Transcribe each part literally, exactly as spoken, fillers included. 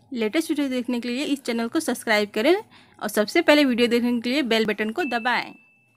Latest video देखने के लिए इस चैनल को सब्सक्राइब करें और सबसे पहले वीडियो देखने के लिए बेल बटन को दबाएं।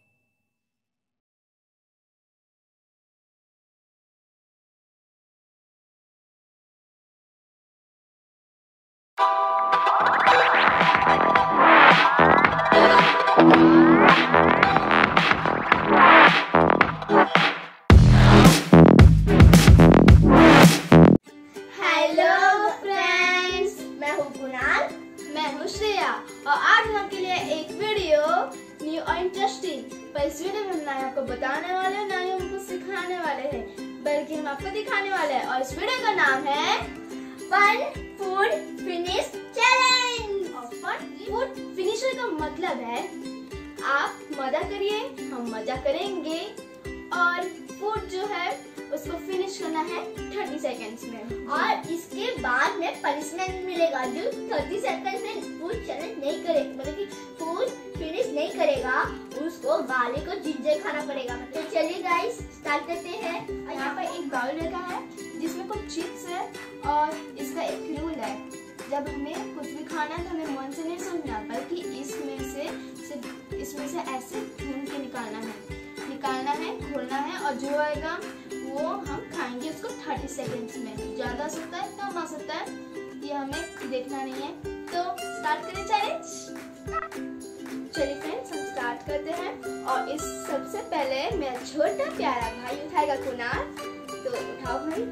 और आज हम आपके लिए एक वीडियो न्यू और इंटरेस्टिंग, पर इस वीडियो में हम ना आपको बताने वाले हैं ना ही हमको सिखाने वाले हैं, बल्कि हम आपको दिखाने वाले हैं। और इस वीडियो का नाम है फन फूड फिनिश चैलेंज। और फन फूड फिनिशर का मतलब है आप मजा करिए, हम मजा करेंगे और फूड जो है उसको फिनिश करना है तीस सेकंड्स में। और इसके बाद में पनिशमेंट मिलेगा। जो तीस सेकंड्स में फूड चैलेंज नहीं करे, मतलब कि फूड फिनिश नहीं करेगा, उसको गाली को जिंजर खाना पड़ेगा। तो चलिए गाइस स्टार्ट करते हैं। और यहाँ पर एक बाउल रखा है जिसमें कुछ चिप्स है और इसका एक रूल है, जब हमें कुछ भी खाना है तो हमें मन से नहीं सोचना, बल्कि इसमें से सिर्फ इसमें से ऐसे ढूंढ के निकालना है निकालना है खोलना है, और जो आएगा वो हम खाएंगे उसको तीस सेकंड्स में। ज्यादा सकता है कम आ सकता है, ये हमें देखना नहीं है। तो स्टार्ट करें चैलेंज। चलिए फ्रेंड्स हम स्टार्ट करते हैं। और इस सबसे पहले मेरा छोटा प्यारा भाई उठाएगा कुनाल, तो उठाओ भाई।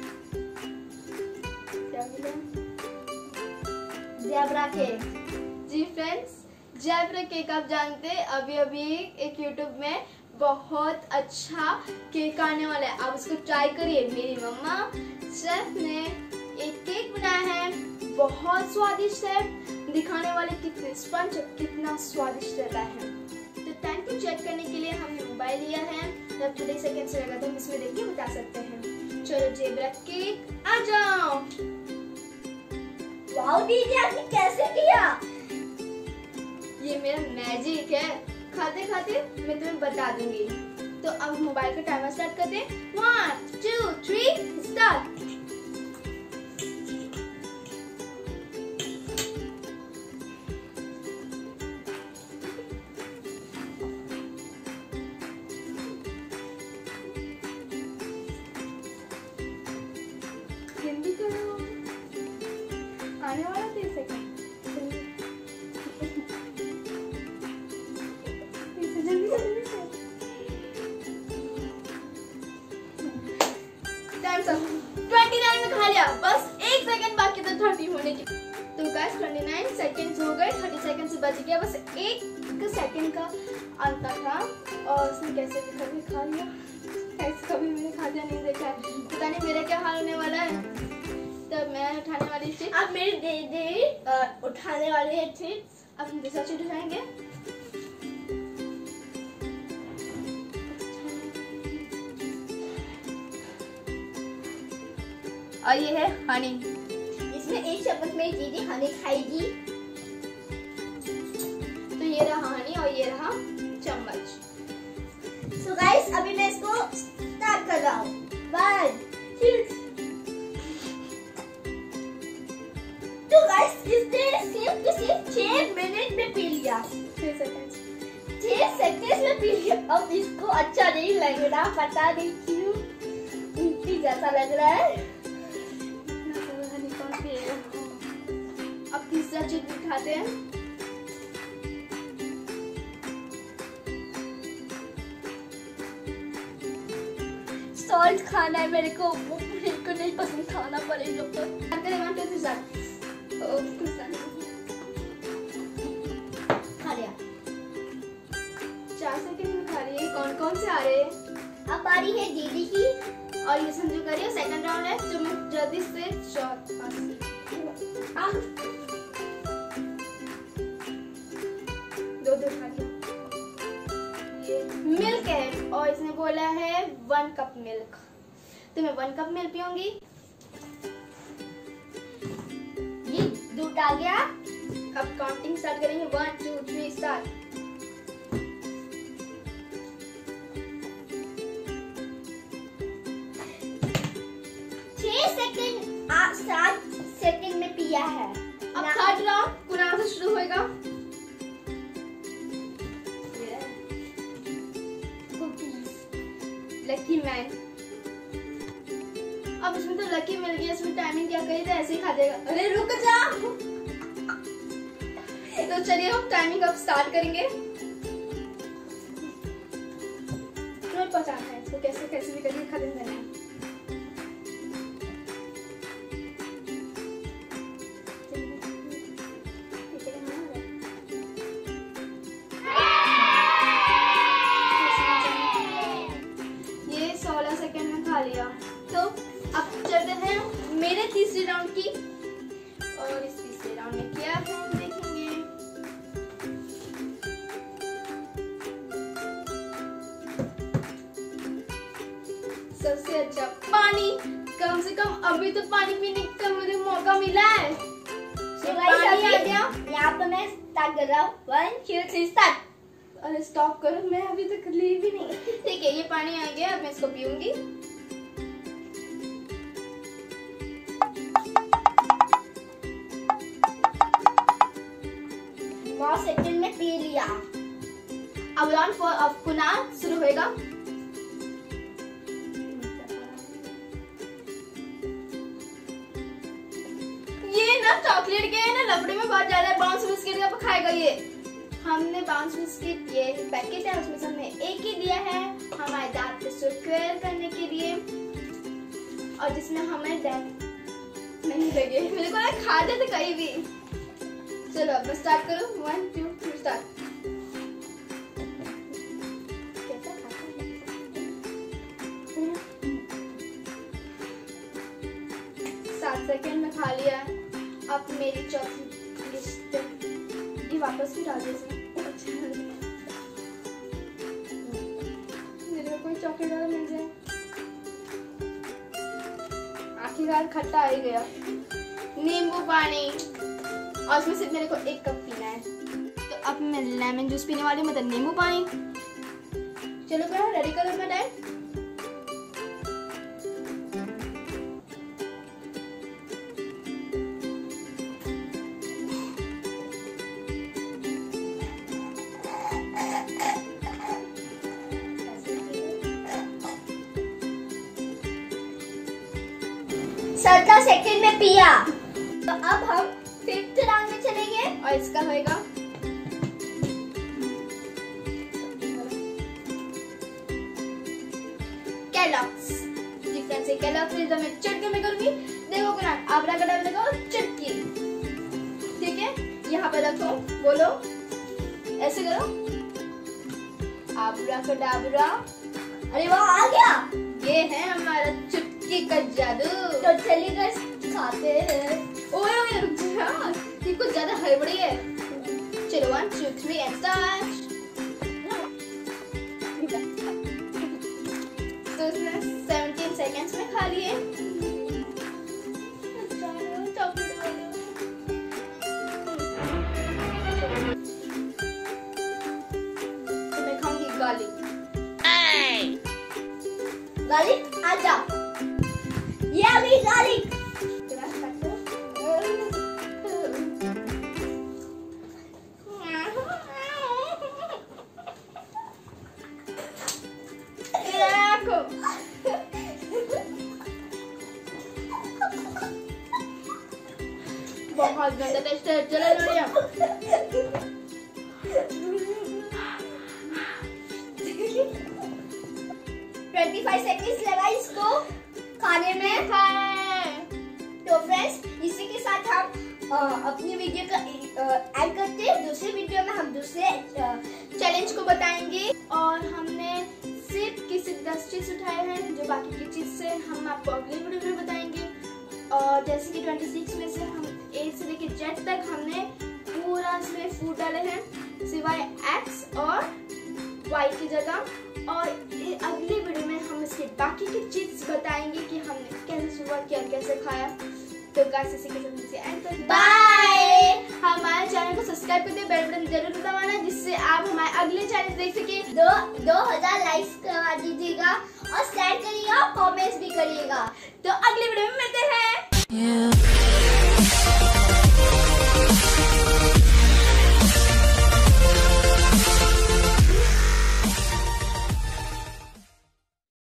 Zebra cake. जी फ्रेंड्स, ज़ेब्रा केक आप जानते हैं, अभी अभी एक यूट्यूब में बहुत अच्छा केक आने वाला है, आप उसको ट्राई करिए। मेरी मम्मा शेफ ने एक केक बनाया है, बहुत स्वादिष्ट है। दिखाने वाले कितने स्पंज कितना स्वादिष्ट रहता है। तो टाइम को चेक करने के लिए हमने मोबाइल लिया है, जब थर्टी सेकेंड से लगा तो हम इसमें देख के बता सकते हैं। चलो ज़ेब्रा केक आ जाओ। वाओ दीदी आपने कैसे किया? ये मेरा मैजिक है, खाते खाते मैं तुम्हें बता दूंगी। तो अब मोबाइल का टाइमर स्टार्ट करते हैं। One two three start. जल्दी करो, आने वाला तीस सेकंड। उनतीस में खा लिया, बस एक सेकंड बाकी था थर्टी होने की। तो गाइस उनतीस सेकंड्स हो गए, तीस सेकंड से बच गया, बस एक सेकंड का अंतर था। और उसने कैसे कभी खा लिया, ऐसे कभी मैंने खाते नहीं देखा है। पता नहीं मेरा क्या हाल होने वाला है। तब मैं उठाने वाली थी, अब मेरी दे दे उठाने वाली है थी। अब हम दूसरा चीज उठाएंगे। और ये है हनी, इसमें एक चम्मच में दीदी हनी खाएगी। तो ये रहा हनी और ये रहा चम्मच। सो so गाइस अभी मैं इसको स्टार्ट कर रहा हूँ। One to. तो गाइस इसने सिर्फ तो सिर्फ छह मिनट में पी लिया। छह सेकंड छह सेकंड में पी लिया। अब इसको अच्छा नहीं लग रहा, पता नहीं क्यों, उल्टी जैसा लग रहा है। अब तीसरा चीज उठाते हैं। सॉल्ट खाना है मेरे को, मेरे को नहीं पसंद, खाना पड़ेगा। खा लिया, चार सेकंड में खा लिया। कौन कौन से आ रहे हैं? अब आ रही है दीदी की और ये संजू करिए। सेकंड राउंड है, जो मैं जल्दी से शॉट दो दो खा लिया। ये मिल्क है और इसने बोला है वन कप मिल्क, तो मैं वन कप मिल्क पीऊंगी। ये दूध आ गया। अब काउंटिंग स्टार्ट करेंगे। One two three start. छह सेकंड सात सेकंड में पिया है। थर्ड राउंड कुनाल से शुरू होएगा। Lucky man. अब इसमें तो लकी मिल गया, इसमें टाइमिंग क्या कही तो ऐसे ही खा जाएगा। अरे रुक जा। तो चलिए हम टाइमिंग अब स्टार्ट करेंगे। तुम्हें पहचानना है इसको, कैसे कैसे भी करके खा देना है। लिया। तो अब चलते हैं मेरे तीसरे राउंड की, और इस तीसरे राउंड में क्या है देखेंगे। सबसे अच्छा पानी, कम से कम अभी तो पानी पीने का मुझे मौका मिला है। तो पानी आ गया। यहाँ पर मैं स्टार्ट कर रहा हूँ। One two three start. अरे स्टॉप करो, मैं अभी तक ली भी नहीं। ठीक है, ये पानी आ गया, अब मैं इसको पीऊंगी। नौ सेकंड में पी लिया। अब राउंड फोर ऑफ कुनाल शुरू होएगा। ये ना चॉकलेट के ना लपड़े में बहुत ज्यादा बाउंस बिस्किट का खाएगा ये। हमने बाउंस बिस्किट ये पैकेट है, उसमें से हमने एक ही दिया है हमारे दांत को स्क्वायर करने के लिए, और जिसमें हमें डेंट नहीं लगे। मेरे को ना खा जाते कहीं भी। चलो अब मैं स्टार्ट करूं। One two three start. सात सेकंड में खा लिया। अब मेरी चौथी लिस्ट, ये वापस भी डाल दीजिए। अच्छा मेरे को कोई चॉकलेट वाला मिल जाए। आखिरकार खट्टा आ ही गया। नींबू पानी, और उसमें सिर्फ मेरे को एक कप पीना है। तो अब मैं लेमन जूस पीने वाली हूँ, मतलब नींबू पानी। चलो करो, रेडी करो अपना टाइम। सत्रह सेकंड में पिया। तो अब हम फिफ्थ राउंड में चलेंगे, और इसका होएगा कैलॉग्स। डिफरेंस है कैलॉग्स से जब मैं चटके में करूंगी, देखो कुनाल आब्राकडाब्रा को चटकी। ठीक है, यहाँ पे रखो, बोलो ऐसे करो आब्राकडाब्रा। अरे वाह, आ गया। ये है हमारा चुटकी का जादू। तो चलिए गाइस खाते हैं। ओए ओए रुक जा, ये कुछ ज्यादा हड़बड़ी है। चलो one two three and start. तो इसने सेवनटीन सेकेंड्स में खा लिए। तो मैं खाऊंगी गार्लिक। गार्लिक आजा। ये अभी गार्लिक। बहुत गंदा टेस्ट है। चलो लोड़िया। पच्चीस सेकंड्स लगा इसको खाने में। तो फ्रेंड्स, इसी के साथ हम अ, अपनी वीडियो का ऐड करते हैं। दूसरे वीडियो में हम दूसरे चैलेंज को बताएंगे, और हमने सिर्फ किसी दस चीज उठाए हैं, जो बाकी की चीज से हम आपको अगले वीडियो में बताएंगे। और जैसे कि छब्बीस में से हम ए से लेकर जेड तक हमने पूरा इसमें फूड डाले हैं, सिवाय एक्स और वाई की जगह। और अगले वीडियो में हम इसके बाकी की चीज बताएंगे कि हमने कैसे शुरुआत किया, कैसे खाया। तो गाइस इसी के साथ मुझे एंड कर बाय। हमारे चैनल को सब्सक्राइब करके बेल बटन जरूर दबाना, जिससे आप हमारे अगले चैनल देख सके। दो दो हजार लाइक्स करवा दीजिएगा, और शेयर करिएगा, कमेंट्स भी करिएगा। तो अगले वीडियो में मिलते हैं। Yeah.